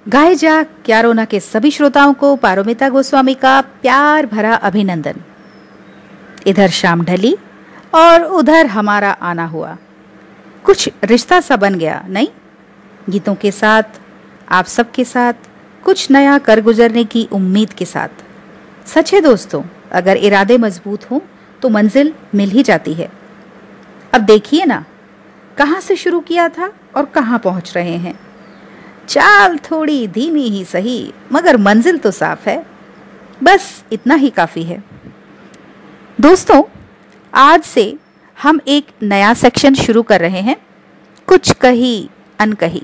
गाए जा क्यारोना के सभी श्रोताओं को पारोमिता गोस्वामी का प्यार भरा अभिनंदन। इधर शाम ढली और उधर हमारा आना हुआ। कुछ रिश्ता सा बन गया, नहीं? गीतों के साथ, आप सबके साथ, कुछ नया कर गुजरने की उम्मीद के साथ। सच है दोस्तों, अगर इरादे मजबूत हों तो मंजिल मिल ही जाती है। अब देखिए ना, कहाँ से शुरू किया था और कहाँ पहुँच रहे हैं। चाल थोड़ी धीमी ही सही, मगर मंजिल तो साफ है। बस इतना ही काफ़ी है। दोस्तों, आज से हम एक नया सेक्शन शुरू कर रहे हैं, कुछ कही अनकही।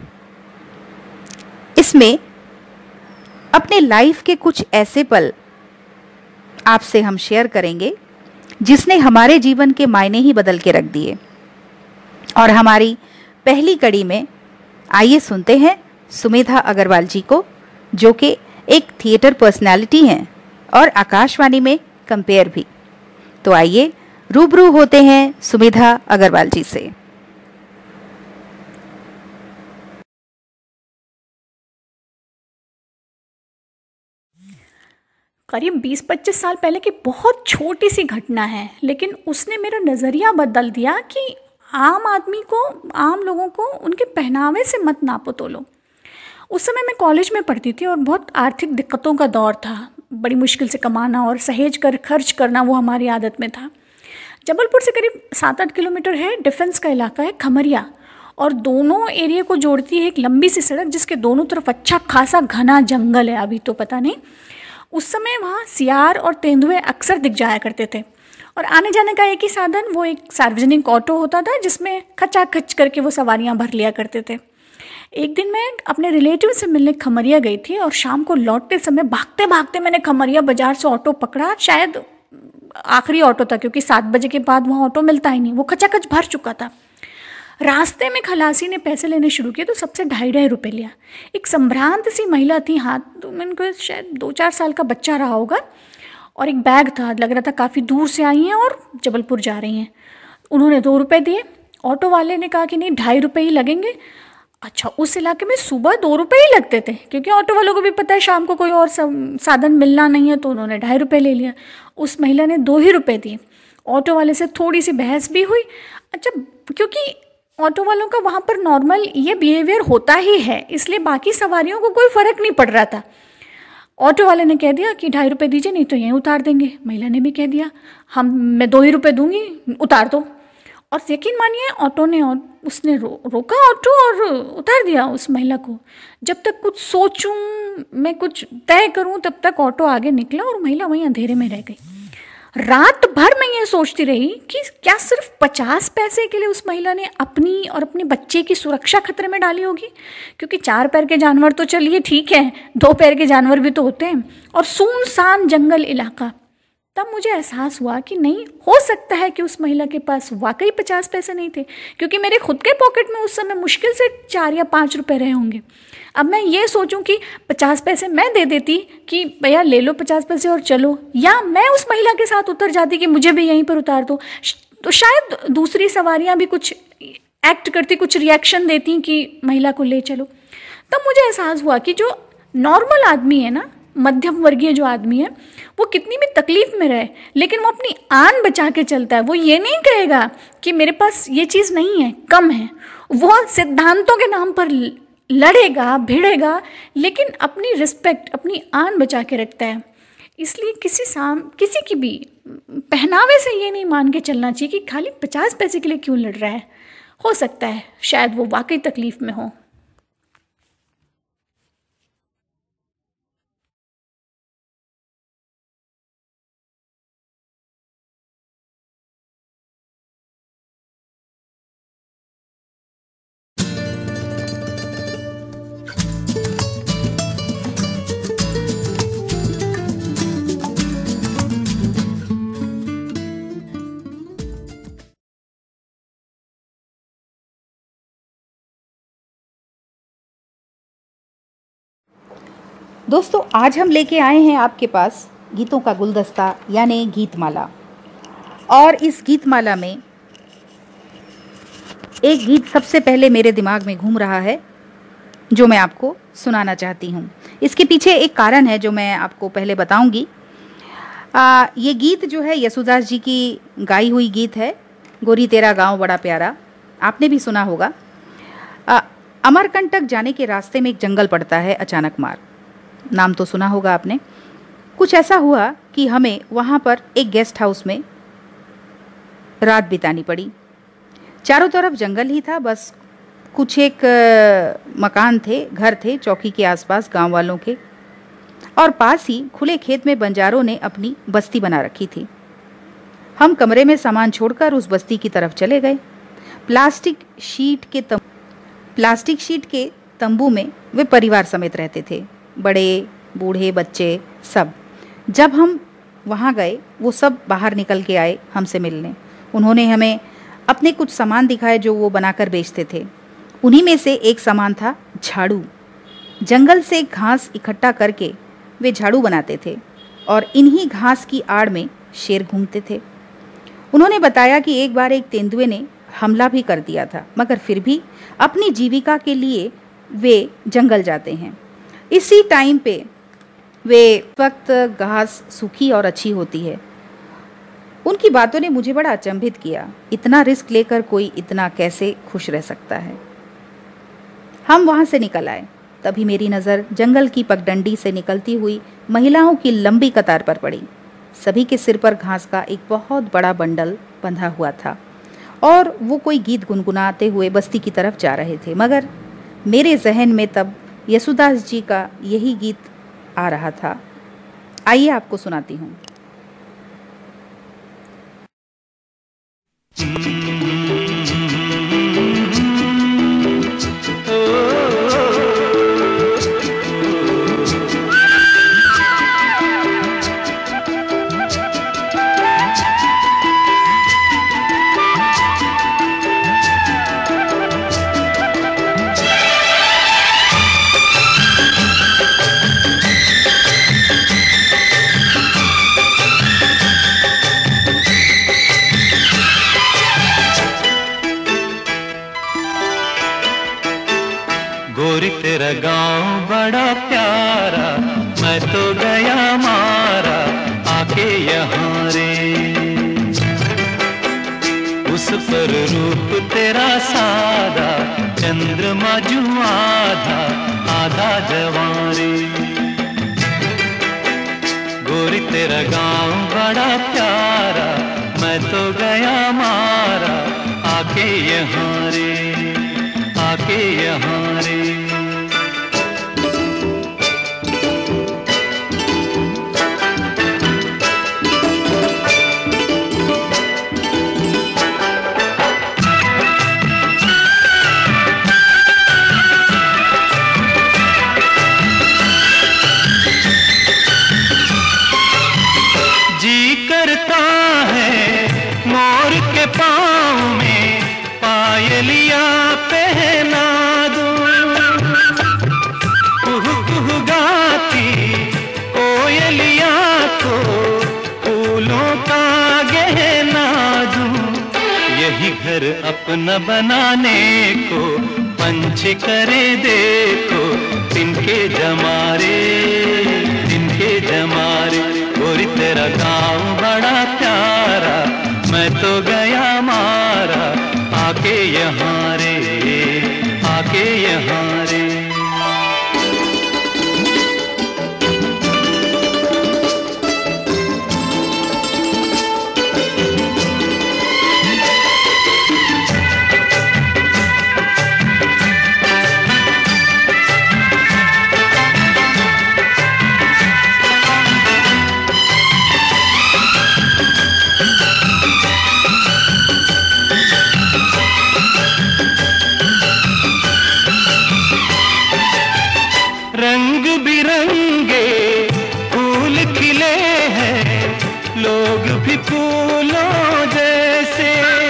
इसमें अपने लाइफ के कुछ ऐसे पल आपसे हम शेयर करेंगे जिसने हमारे जीवन के मायने ही बदल के रख दिए। और हमारी पहली कड़ी में आइए सुनते हैं सुमेधा अग्रवाल जी को, जो कि एक थिएटर पर्सनालिटी हैं और आकाशवाणी में कंपेयर भी। तो आइए रूबरू होते हैं सुमेधा अग्रवाल जी से। करीब 20-25 साल पहले की बहुत छोटी सी घटना है, लेकिन उसने मेरा नज़रिया बदल दिया कि आम आदमी को, आम लोगों को उनके पहनावे से मत नापो तोलो। उस समय मैं कॉलेज में पढ़ती थी और बहुत आर्थिक दिक्कतों का दौर था। बड़ी मुश्किल से कमाना और सहेज कर खर्च करना वो हमारी आदत में था। जबलपुर से करीब 7-8 किलोमीटर है, डिफेंस का इलाका है खमरिया, और दोनों एरिया को जोड़ती है एक लंबी सी सड़क जिसके दोनों तरफ अच्छा खासा घना जंगल है। अभी तो पता नहीं। उस समय वहाँ सियार और तेंदुए अक्सर दिख जाया करते थे और आने जाने का एक ही साधन वो एक सार्वजनिक ऑटो होता था जिसमें खचाखच करके वो सवारियाँ भर लिया करते थे। एक दिन मैं अपने रिलेटिव से मिलने खमरिया गई थी और शाम को लौटते समय भागते भागते मैंने खमरिया बाजार से ऑटो पकड़ा। शायद आखिरी ऑटो था क्योंकि 7 बजे के बाद वहाँ ऑटो मिलता ही नहीं, वो खचाखच भर चुका था। रास्ते में खलासी ने पैसे लेने शुरू किए तो सबसे 2.5 रुपये लिया। एक संभ्रांत सी महिला थी, हाथ में उनको शायद 2-4 साल का बच्चा रहा होगा, और एक बैग था। लग रहा था काफ़ी दूर से आई हैं और जबलपुर जा रही हैं। उन्होंने 2 रुपये दिए। ऑटो वाले ने कहा कि नहीं, 2.5 रुपये ही लगेंगे। अच्छा, उस इलाके में सुबह 2 रुपये ही लगते थे क्योंकि ऑटो वालों को भी पता है शाम को कोई और साधन मिलना नहीं है, तो उन्होंने 2.5 रुपये ले लिया। उस महिला ने 2 ही रुपये दिए। ऑटो वाले से थोड़ी सी बहस भी हुई। अच्छा, क्योंकि ऑटो वालों का वहाँ पर नॉर्मल ये बिहेवियर होता ही है, इसलिए बाकी सवारियों को कोई फ़र्क नहीं पड़ रहा था। ऑटो वाले ने कह दिया कि 2.5 रुपये दीजिए, नहीं तो यहीं उतार देंगे। महिला ने भी कह दिया, मैं 2 ही रुपये दूंगी, उतार दो। और यकीन मानिए, ऑटो ने उसने रोका ऑटो और उतार दिया उस महिला को। जब तक कुछ सोचूं, मैं कुछ तय करूं, तब तक ऑटो आगे निकला और महिला वहीं अंधेरे में रह गई। रात भर मैं ये सोचती रही कि क्या सिर्फ 50 पैसे के लिए उस महिला ने अपनी और अपने बच्चे की सुरक्षा खतरे में डाली होगी? क्योंकि 4 पैर के जानवर तो चलिए ठीक है, 2 पैर के जानवर भी तो होते हैं, और सुनसान जंगल इलाका। तब मुझे एहसास हुआ कि नहीं हो सकता है कि उस महिला के पास वाकई 50 पैसे नहीं थे, क्योंकि मेरे खुद के पॉकेट में उस समय मुश्किल से 4 या 5 रुपए रहे होंगे। अब मैं ये सोचूं कि 50 पैसे मैं दे देती कि भैया ले लो 50 पैसे और चलो, या मैं उस महिला के साथ उतर जाती कि मुझे भी यहीं पर उतार दो, तो शायद दूसरी सवारियां भी कुछ एक्ट करती, कुछ रिएक्शन देती कि महिला को ले चलो। तब मुझे एहसास हुआ कि जो नॉर्मल आदमी है ना, मध्यम वर्गीय जो आदमी है, वो कितनी भी तकलीफ में रहे लेकिन वो अपनी आन बचा के चलता है। वो ये नहीं कहेगा कि मेरे पास ये चीज़ नहीं है, कम है। वो सिद्धांतों के नाम पर लड़ेगा, भिड़ेगा, लेकिन अपनी रिस्पेक्ट, अपनी आन बचा के रखता है। इसलिए किसी की भी पहनावे से ये नहीं मान के चलना चाहिए कि खाली 50 पैसे के लिए क्यों लड़ रहा है। हो सकता है शायद वो वाकई तकलीफ में हो। दोस्तों, आज हम लेके आए हैं आपके पास गीतों का गुलदस्ता यानी गीतमाला। और इस गीतमाला में एक गीत सबसे पहले मेरे दिमाग में घूम रहा है जो मैं आपको सुनाना चाहती हूँ। इसके पीछे एक कारण है जो मैं आपको पहले बताऊंगी। ये गीत जो है यशुदास जी की गाई हुई गीत है, गोरी तेरा गांव बड़ा प्यारा। आपने भी सुना होगा। अमरकंटक जाने के रास्ते में एक जंगल पड़ता है अचानक मार, नाम तो सुना होगा आपने। कुछ ऐसा हुआ कि हमें वहाँ पर एक गेस्ट हाउस में रात बितानी पड़ी। चारों तरफ जंगल ही था, बस कुछ एक मकान थे, घर थे चौकी के आसपास गांव वालों के, और पास ही खुले खेत में बंजारों ने अपनी बस्ती बना रखी थी। हम कमरे में सामान छोड़कर उस बस्ती की तरफ चले गए। प्लास्टिक शीट के तंबू में वे परिवार समेत रहते थे, बड़े बूढ़े बच्चे सब। जब हम वहाँ गए वो सब बाहर निकल के आए हमसे मिलने। उन्होंने हमें अपने कुछ सामान दिखाए जो वो बनाकर बेचते थे। उन्हीं में से एक सामान था झाड़ू। जंगल से घास इकट्ठा करके वे झाड़ू बनाते थे और इन्हीं घास की आड़ में शेर घूमते थे। उन्होंने बताया कि एक बार एक तेंदुए ने हमला भी कर दिया था, मगर फिर भी अपनी जीविका के लिए वे जंगल जाते हैं। इसी टाइम पे वे वक्त घास सूखी और अच्छी होती है। उनकी बातों ने मुझे बड़ा अचंभित किया। इतना रिस्क लेकर कोई इतना कैसे खुश रह सकता है। हम वहाँ से निकल आए। तभी मेरी नज़र जंगल की पगडंडी से निकलती हुई महिलाओं की लंबी कतार पर पड़ी। सभी के सिर पर घास का एक बहुत बड़ा बंडल बंधा हुआ था और वो कोई गीत गुनगुनाते हुए बस्ती की तरफ जा रहे थे। मगर मेरे जहन में तब यशुदास जी का यही गीत आ रहा था। आइए आपको सुनाती हूँ। गोरी तेरा गांव बड़ा प्यारा, मैं तो गया मारा आके यहाँ रे। उस पर रूप तेरा सादा, चंद्रमा जू आधा आधा जवां रे। गोरी तेरा गांव बड़ा प्यारा, मैं तो गया मारा आके यहाँ रे, आके यहाँ रे। जी करता है मोर के पाँव में पायलिया पहना दूं, कुहू कुहू गाती कोयलिया को फूलों का गहना दूं। यही घर अपना बनाने को पंछी करे देखो, तिनके जमारे, तिनके जमारे। गोरी तेरा गाँव बड़ा प्यारा, मैं तो गया मारा आके यहाँ रे, आके यहाँ रे। रंग बिरंगे फूल खिले हैं, लोग भी फूलों जैसे।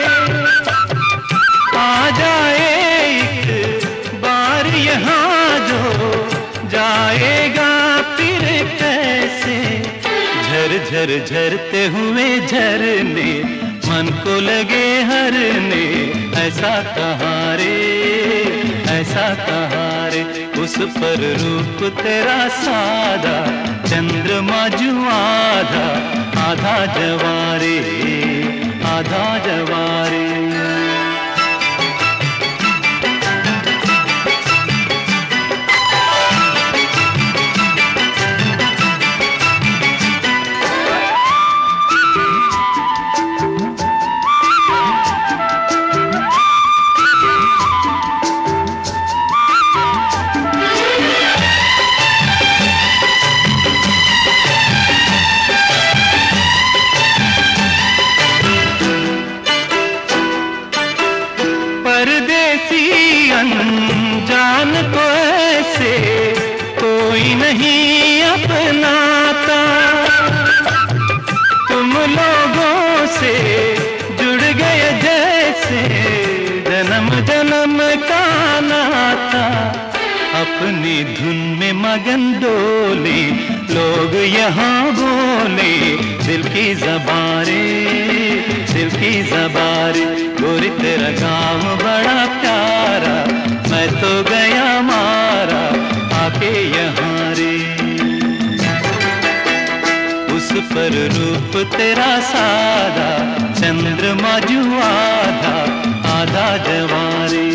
आ जाए एक बार यहाँ जो जाएगा फिर कैसे। झर झर झरते हुए झरने मन को लगे हरने, ऐसा कहाँ रे, ऐसा कहाँ रे, उस पर रूप तेरा सादा, चंद्रमा जो आधा, आधा जवारे, आधा जवारे। जान को ऐसे कोई नहीं अपनाता, तुम लोगों से जुड़ गए जैसे जन्म जन्म का नाता। अपनी धुन में मगन डोले लोग यहाँ बोले, दिल की ज़बारे, दिल की ज़बारे। गोरी तेरा काम बड़ा प्यारा, मैं तो गया मारा आके यहाँ रे। उस पर रूप तेरा सादा, चंद्रमा जो आधा, आधा जवारे।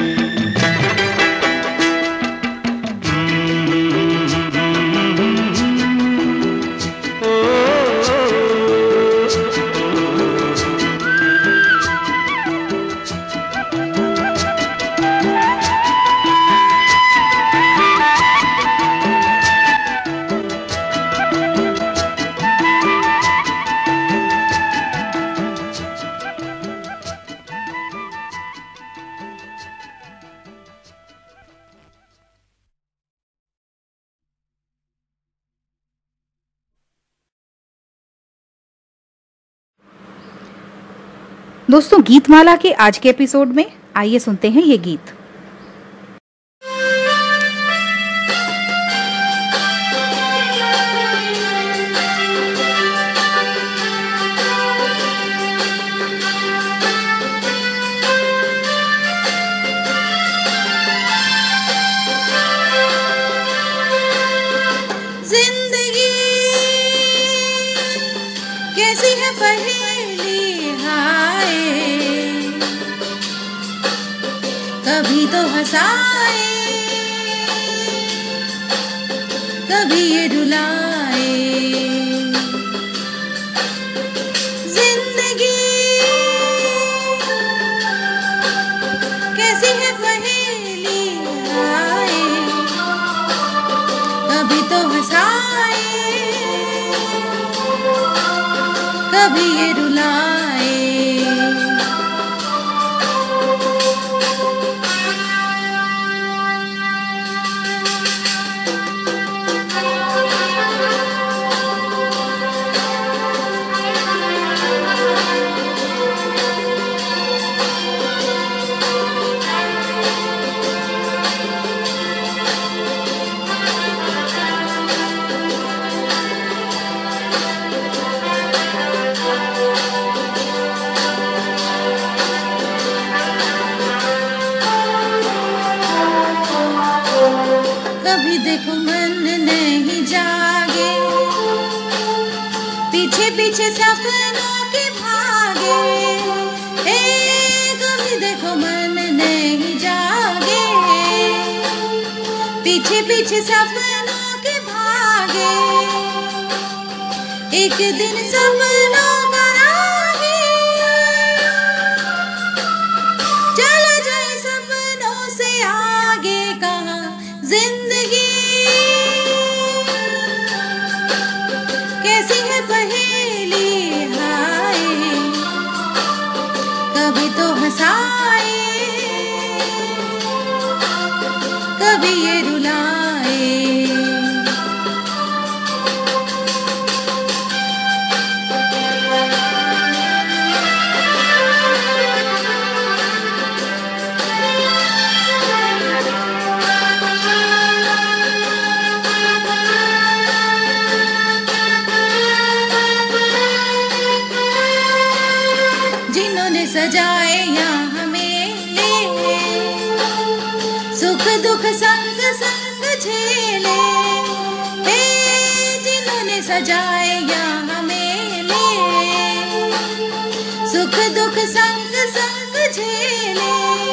दोस्तों, गीतमाला के आज के एपिसोड में आइए सुनते हैं ये गीत। जिंदगी कैसी है पहेली, कभी तो हंसाए, कभी ये रुलाए। जिंदगी कैसी है पहेली, कभी तो हंसाए, कभी ये रुलाए। कभी देखो मन नहीं जागे, पीछे पीछे सपनों के भागे। कभी देखो मन नहीं जागे, पीछे पीछे सपनों के भागे। एक दिन सपनों का राही चला जाए सपनों से आगे, कहाँ जिंदगी कैसी है पहेली, हाय कभी तो हंसाए, कभी ये रुलाए। जिन्होंने सजाए यहाँ हमें दुख संग संग झेले, जिन्होंने सजाए यहाँ मेले, सुख दुख संग संग झेले,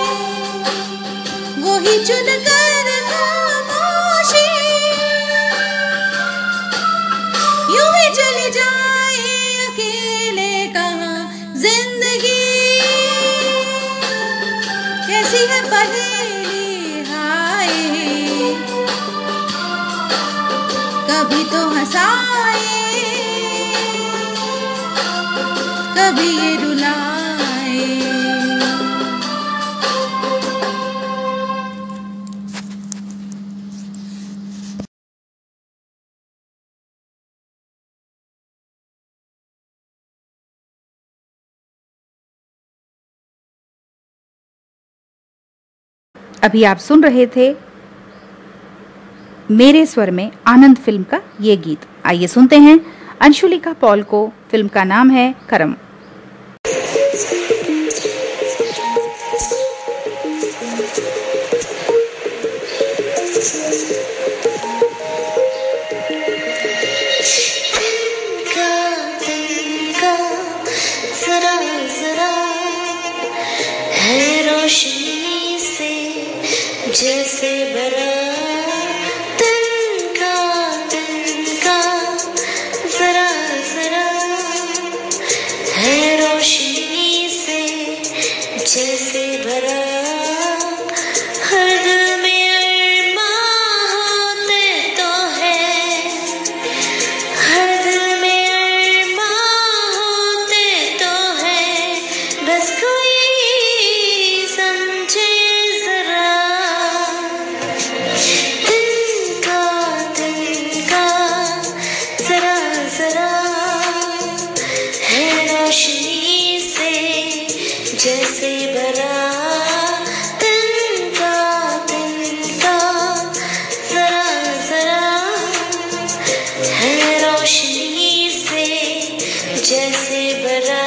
वो ही चुन कर खामोशी यूं ही चली जाए अकेले। कहाँ जिंदगी कैसी है पहेली हाय, कभी तो हंसाए कभी ये रुलाए। अभी आप सुन रहे थे मेरे स्वर में आनंद फिल्म का ये गीत। आइए सुनते हैं अंशुलिका पॉल को। फिल्म का नाम है करम। जैसे भरा तिनका जरा जरा है रोशनी से, जैसे भरा हर दिल में अरमां होते तो है, हर दिल में अरमां होते तो है, बस कोई समझे जरा। जैसे भरा तिनका जरा जरा है रोशनी से, जैसे भरा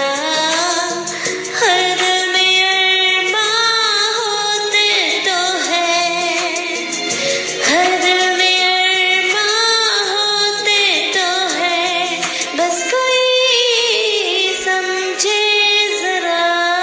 हर दिल में अरमां होते तो है, हर दिल में अरमां होते तो है, बस कोई समझे जरा।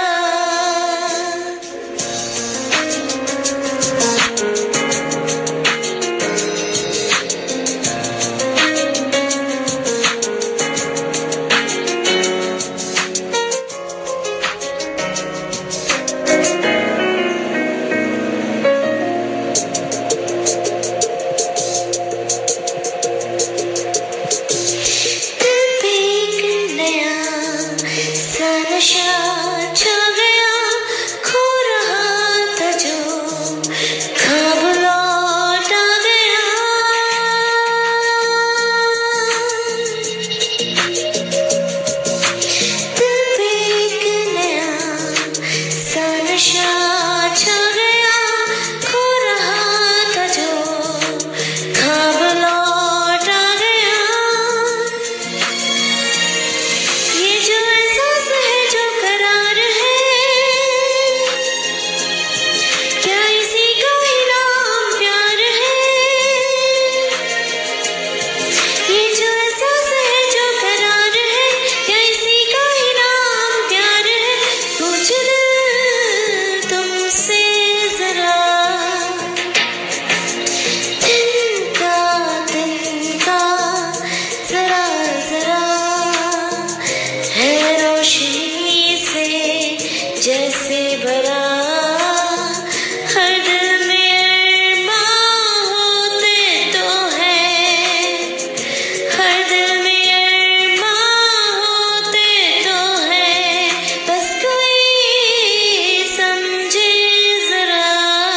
जैसे भरा हर दिल में अरमां होते तो है, हर दिल में अरमां होते तो है, बस कोई समझे जरा।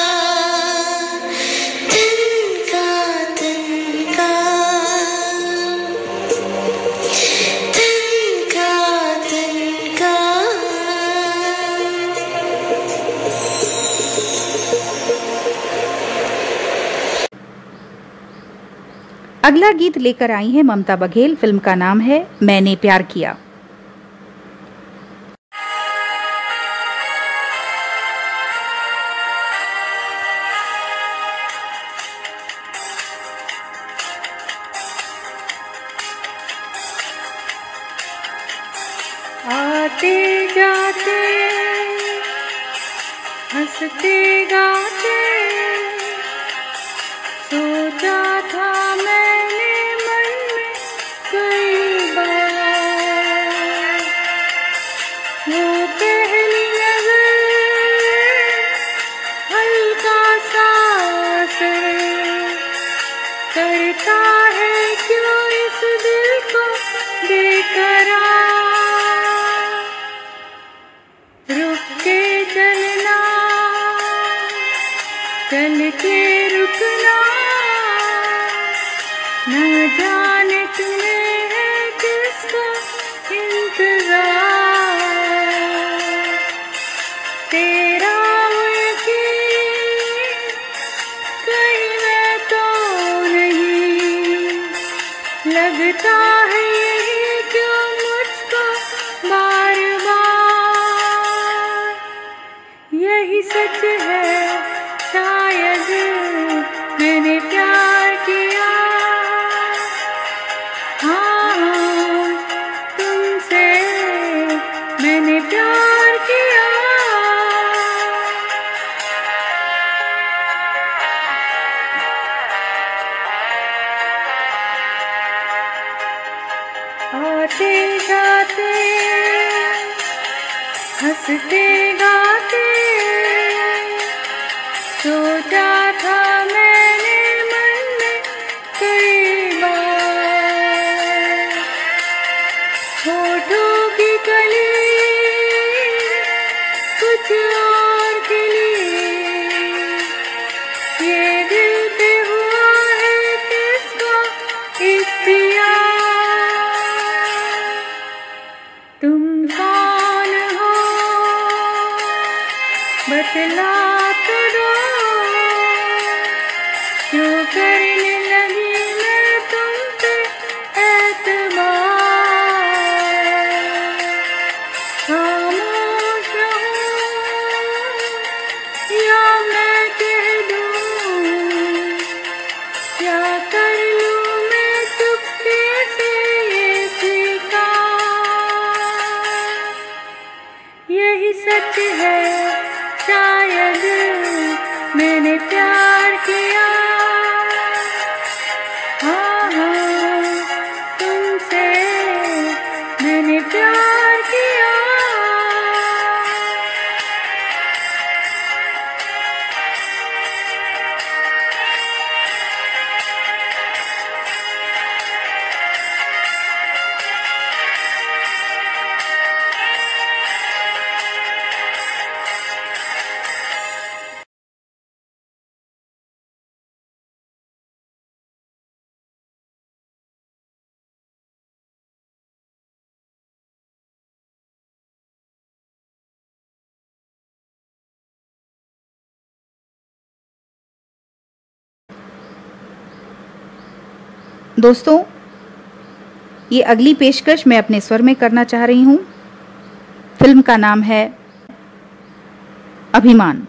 तिनका तिनका तिनका तिनका। अगला गीत लेकर आई हैं ममता बघेल। फिल्म का नाम है मैंने प्यार किया। जाते हंसते गाते सोचा था मैंने मन में कई बार, वो पहली नजर हल्का सा असर करता है क्यों इस दिल को बेकरार। रुक के चलना, चल के रुकना, न जाने तुम्हें है किसका इंतजार। तेरा यकीन कहीं मैं तो नहीं, लगता है यही क्यों मुझको बार बार। यही सच है शायद मैंने प्यार किया, हाँ तुमसे मैंने प्यार किया। आते जाते हंसते गाते सोचा था मैंने मन में कई बार। होठों की कली कुछ और खिली, ये दिल पे हुआ है किसका इख्तियार। तुम कौन हो बतला तो दो, क्यों करने लगी मैं तुम पे एतबार। खामोश रहूं या मैं कह दूं, क्या कर लूं मैं चुपके से ये स्वीकार। यही सच है शायद मैंने प्यार किया, हाँ हाँ तुमसे मैंने प्यार किया। दोस्तों, ये अगली पेशकश मैं अपने स्वर में करना चाह रही हूँ। फिल्म का नाम है अभिमान।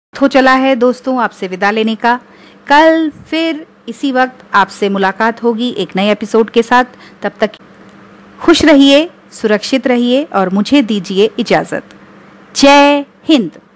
हो चला है दोस्तों आपसे विदा लेने का। कल फिर इसी वक्त आपसे मुलाकात होगी एक नए एपिसोड के साथ। तब तक खुश रहिए, सुरक्षित रहिए और मुझे दीजिए इजाजत। जय हिंद।